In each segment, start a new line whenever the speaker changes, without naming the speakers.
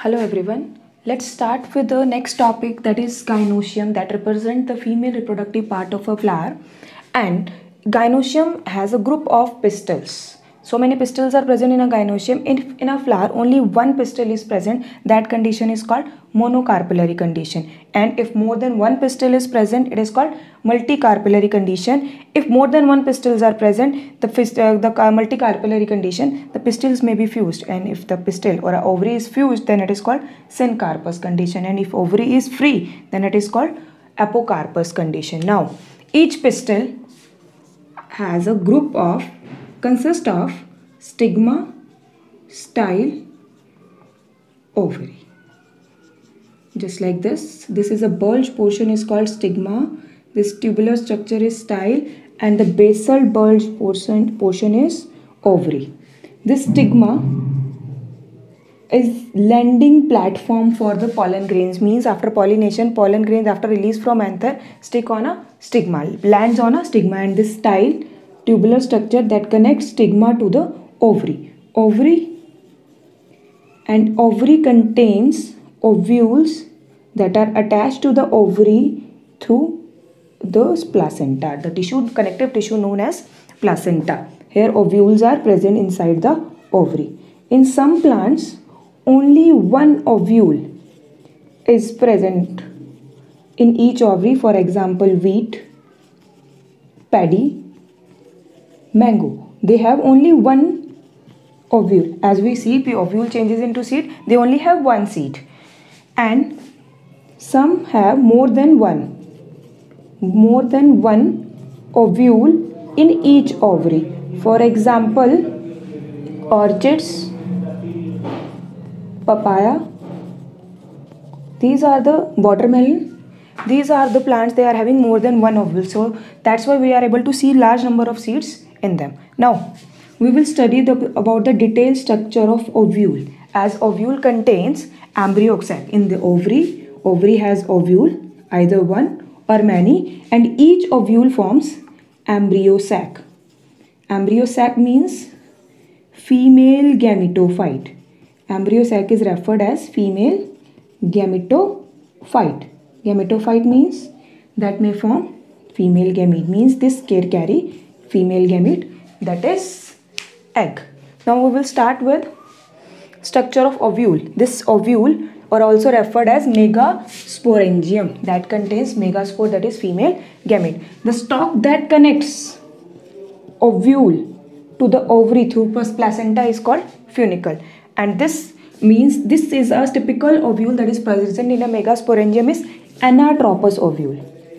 Hello everyone. Let's start with the next topic, that is gynoecium, that represent the female reproductive part of a flower. And gynoecium has a group of pistils. So many pistils are present in a gynoecium. If in a flower only one pistil is present, that condition is called monocarpellary condition. And if more than one pistil is present, it is called multicarpellary condition. If more than one pistils are present, the multicarpellary condition, the pistils may be fused. And if the pistil or a ovary is fused, then it is called syncarpous condition. And if ovary is free, then it is called apocarpous condition. Now, each pistil has a group of consists of stigma, style, ovary. Just like this is a bulge portion is called stigma, this tubular structure is style, and the basal bulge portion is ovary. This stigma is landing platform for the pollen grains, means after pollination, pollen grains after release from anther stick on a stigma, lands on a stigma, and this style tubular structure that connects stigma to the ovary. Ovary contains ovules that are attached to the ovary through the placenta, the connective tissue known as placenta. Here ovules are present inside the ovary. In some plants, only one ovule is present in each ovary. For example, wheat, paddy, mango. They have only one ovule. As we see, the ovule changes into seed. They only have one seed. And some have more than one ovule in each ovary. For example, orchids, papaya, these are the watermelon. These are the plants, they are having more than one ovule. So that's why we are able to see large number of seeds in them. Now we will study about the detailed structure of ovule. As ovule contains embryo sac. In the ovary has ovule, either one or many, and each ovule forms embryo sac. Embryo sac means female gametophyte. Embryo sac is referred as female gametophyte. Gametophyte means that may form female gamete, means this carry female gamete, that is egg. Now we will start with structure of ovule. This ovule are also referred as megasporangium, that contains megaspore, that is female gamete. The stalk that connects ovule to the ovary through placenta is called funicle, and this means this is a typical ovule that is present in a megasporangium is anatropous ovule.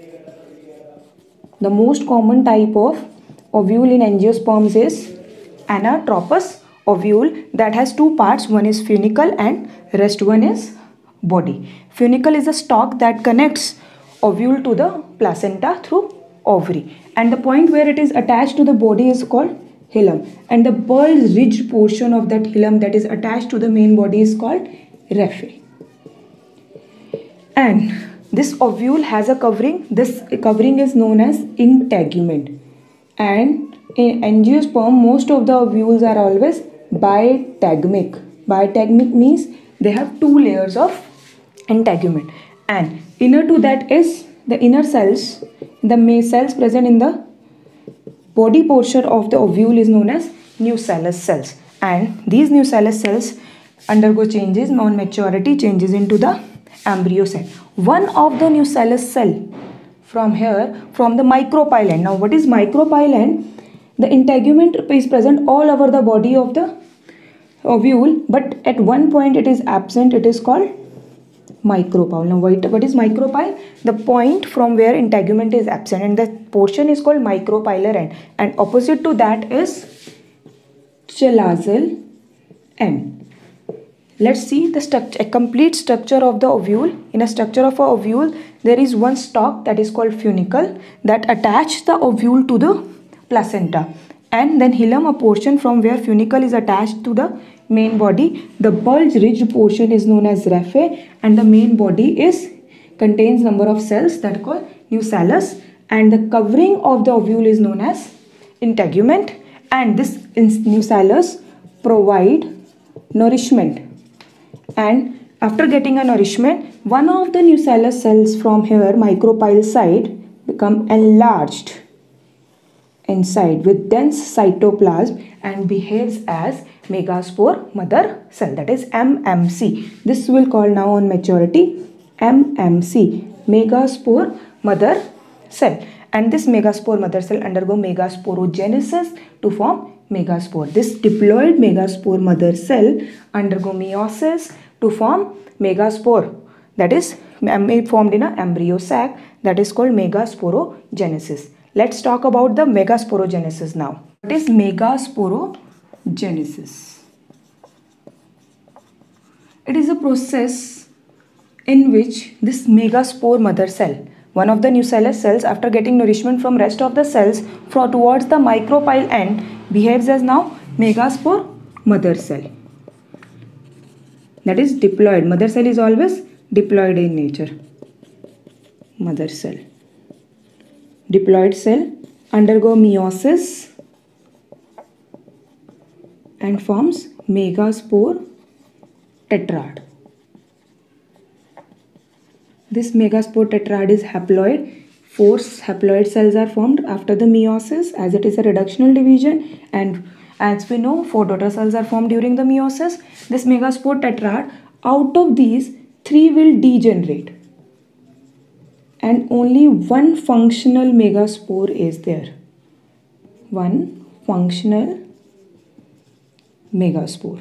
The most common type of ovule in angiosperms is anatropous ovule that has two parts. One is funicle and rest one is body. Funicle is a stalk that connects ovule to the placenta through ovary, and the point where it is attached to the body is called hilum, and the bulge ridged portion of that hilum that is attached to the main body is called raphe. And this ovule has a covering. This covering is known as integument, and in angiosperm most of the ovules are always bitegmic. Bitegmic means they have two layers of integument, and inner to that is the inner cells. The cells present in the body portion of the ovule is known as nucellus cells, and these nucellus cells undergo changes on maturity, changes into the embryo cell. One of the nucellus cell from the micropyland. Now what is micropyland? The integument is present all over the body of the ovule, but at one point it is absent. It is called micropyle. Now what is micropyle? The point from where integument is absent, and that portion is called micropylar end, and opposite to that is chalazal end. Let's see the structure, a complete structure of the ovule. In a structure of a ovule, there is one stalk that is called funicle that attach the ovule to the placenta, and then hilum, a portion from where funicle is attached to the main body. The bulge ridged portion is known as raphe, and the main body contains number of cells that are called nucellus, and the covering of the ovule is known as integument, and this nucellus provide nourishment and After getting a nourishment, one of the nucellus cells from here, micropyle side, become enlarged inside with dense cytoplasm and behaves as megaspore mother cell, that is MMC. This will call now on maturity MMC, megaspore mother cell. And this megaspore mother cell undergo megasporogenesis to form megaspore. This diploid megaspore mother cell undergo meiosis to form megaspore, that is formed in an embryo sac, that is called megasporogenesis. Let's talk about the megasporogenesis now. What is megasporogenesis? It is a process in which this megaspore mother cell, one of the nucellus cells, after getting nourishment from rest of the cells towards the micropyle end, behaves as now megaspore mother cell. That is diploid. Mother cell is always diploid in nature. Mother cell. Diploid cell undergo meiosis and forms megaspore tetrad. This megaspore tetrad is haploid. 4 haploid cells are formed after the meiosis, as it is a reductional division, and as we know 4 daughter cells are formed during the meiosis. This megaspore tetrad, out of these 3 will degenerate and only one functional megaspore is there. One functional megaspore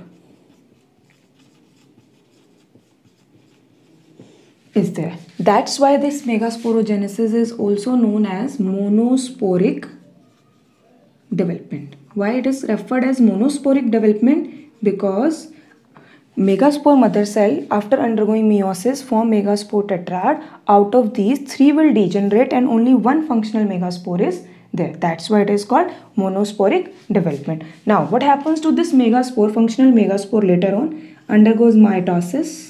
is there. That's why this megasporogenesis is also known as monosporic development. Why it is referred as monosporic development? Because megaspore mother cell, after undergoing meiosis, form megaspore tetrad. Out of these 3 will degenerate and only one functional megaspore is there. That's why it is called monosporic development. Now what happens to this megaspore, functional megaspore, later on? Undergoes mitosis,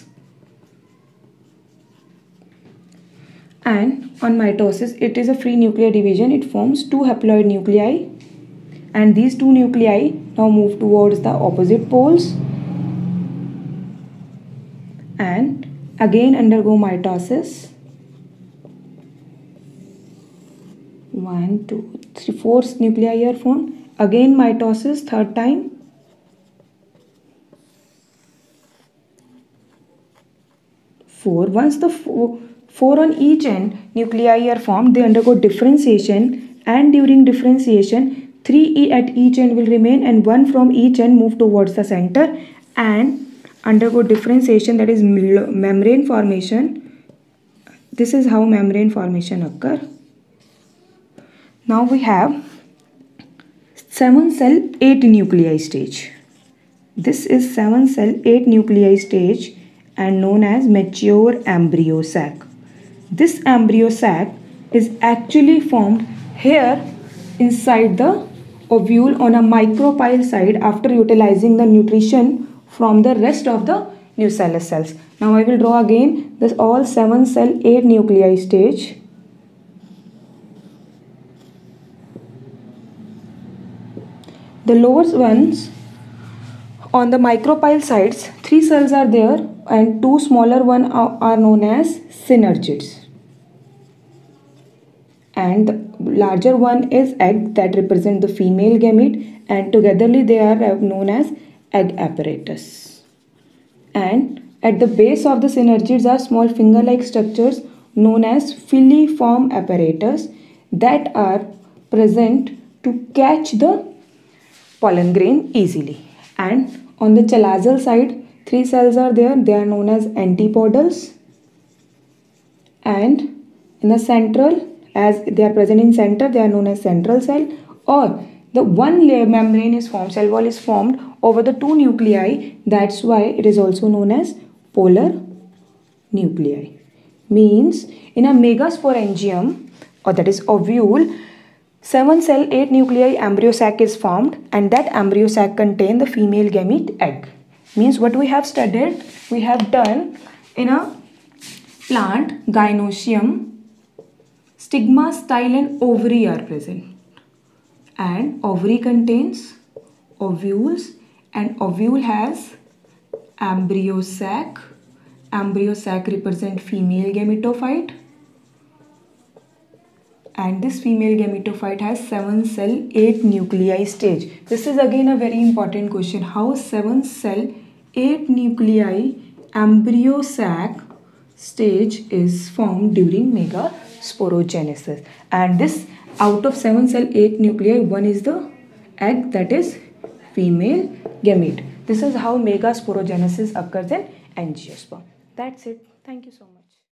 and on mitosis it is a free nuclear division. It forms 2 haploid nuclei, and these 2 nuclei now move towards the opposite poles and again undergo mitosis. 1, 2, 3, 4 nuclei are formed. Again mitosis, 3rd time. Once the 4 on each end nuclei are formed, they undergo differentiation, and during differentiation 3 at each end will remain and 1 from each end move towards the center and undergo differentiation, that is membrane formation. This is how membrane formation occur. Now we have 7 cell 8 nuclei stage. This is 7 cell 8 nuclei stage and known as mature embryo sac. This embryo sac is actually formed here inside the ovule on a micropyle side after utilizing the nutrition from the rest of the nucellus cells. Now I will draw again this all 7 cell 8 nuclei stage. The lower ones on the micropyle sides, 3 cells are there and 2 smaller ones are known as synergids. And the larger one is egg, that represent the female gamete, and togetherly they are known as egg apparatus. And at the base of the synergids are small finger-like structures known as filiform apparatus that are present to catch the pollen grain easily. And on the chalazal side, 3 cells are there. They are known as antipodals. And in the central, as they are present in center, they are known as central cell. Or the one layer membrane is formed, cell wall is formed over the 2 nuclei. That's why it is also known as polar nuclei. Means in a megasporangium, or that is ovule, 7 cell 8 nuclei embryo sac is formed, and that embryo sac contain the female gamete egg. Means what we have studied, we have done in a plant, gynoecium, stigma, style and ovary are present. And ovary contains ovules, and ovule has embryo sac, embryo sac represent female gametophyte, and this female gametophyte has 7 cell 8 nuclei stage. This is again a very important question. How 7 cell 8 nuclei embryo sac stage is formed during megasporogenesis? And this, out of 7 cell 8 nuclei, one is the egg, that is female gamete. This is how megasporogenesis occurs in angiosperm. That's it. Thank you so much.